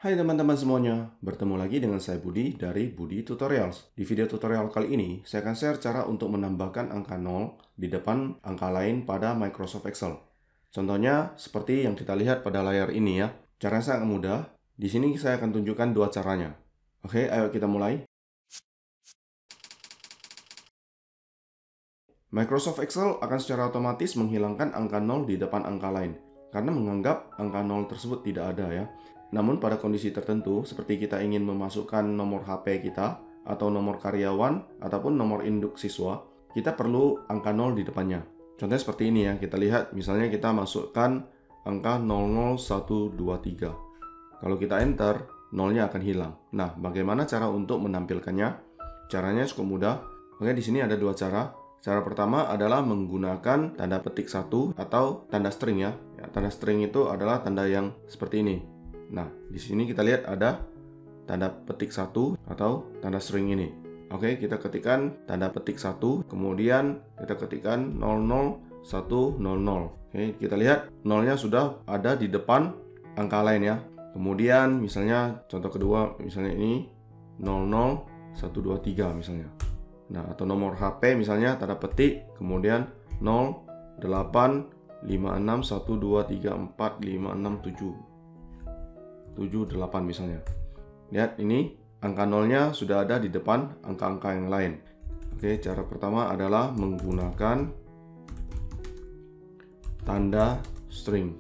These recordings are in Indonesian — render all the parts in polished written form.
Hai teman-teman semuanya, bertemu lagi dengan saya Budi dari Budi Tutorials. Di video tutorial kali ini, saya akan share cara untuk menambahkan angka 0 di depan angka lain pada Microsoft Excel. Contohnya seperti yang kita lihat pada layar ini ya. Caranya sangat mudah. Di sini saya akan tunjukkan dua caranya. Oke, ayo kita mulai. Microsoft Excel akan secara otomatis menghilangkan angka 0 di depan angka lain, karena menganggap angka 0 tersebut tidak ada ya. Namun pada kondisi tertentu, seperti kita ingin memasukkan nomor HP kita, atau nomor karyawan, ataupun nomor induk siswa, kita perlu angka 0 di depannya. Contohnya seperti ini ya, kita lihat misalnya kita masukkan angka 00123. Kalau kita enter, 0-nya akan hilang. Nah, bagaimana cara untuk menampilkannya? Caranya cukup mudah. Oke, di sini ada dua cara. Cara pertama adalah menggunakan tanda petik 1 atau tanda string ya. Tanda string itu adalah tanda yang seperti ini. Nah, di sini kita lihat ada tanda petik 1 atau tanda string ini. Oke, kita ketikkan tanda petik 1, kemudian kita ketikkan 00100. Oke, kita lihat 0-nya sudah ada di depan angka lain ya. Kemudian misalnya contoh kedua, misalnya ini 00123 misalnya. Nah, atau nomor HP misalnya tanda petik, kemudian 085612345677. 78 misalnya. Lihat ini angka 0-nya sudah ada di depan angka-angka yang lain. Oke, cara pertama adalah menggunakan tanda string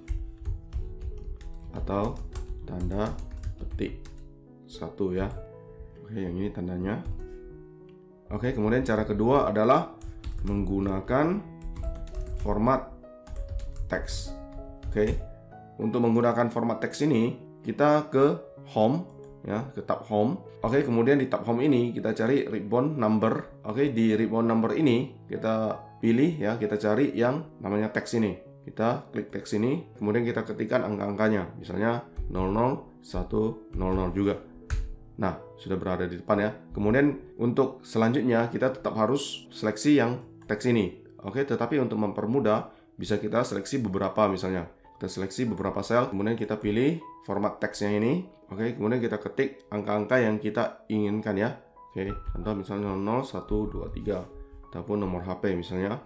atau tanda petik 1 ya. Oke, yang ini tandanya. Oke, kemudian cara kedua adalah menggunakan format teks. Oke, untuk menggunakan format teks ini kita ke home ya, ke tab home. Oke, kemudian di tab home ini kita cari ribbon number. Oke, di ribbon number ini kita pilih ya, kita cari yang namanya teks ini. Kita klik teks ini, kemudian kita ketikkan angka-angkanya, misalnya 00100 juga. Nah, sudah berada di depan ya. Kemudian untuk selanjutnya kita tetap harus seleksi yang teks ini. Oke, tetapi untuk mempermudah bisa kita seleksi beberapa misalnya. Kita seleksi beberapa sel, kemudian kita pilih format teksnya ini. Oke, kemudian kita ketik angka-angka yang kita inginkan ya. Oke, contoh misalnya 0123 ataupun nomor HP misalnya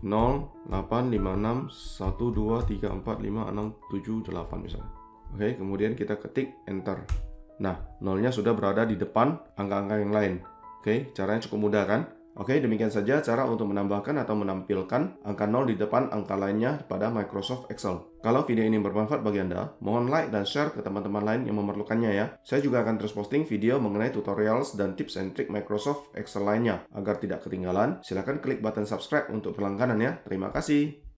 085612345678 misalnya. Oke, kemudian kita ketik enter. Nah, 0-nya sudah berada di depan angka-angka yang lain. Oke, caranya cukup mudah kan? Oke, demikian saja cara untuk menambahkan atau menampilkan angka 0 di depan angka lainnya pada Microsoft Excel. Kalau video ini bermanfaat bagi Anda, mohon like dan share ke teman-teman lain yang memerlukannya ya. Saya juga akan terus posting video mengenai tutorials dan tips and trick Microsoft Excel lainnya. Agar tidak ketinggalan, silakan klik button subscribe untuk berlangganan ya. Terima kasih.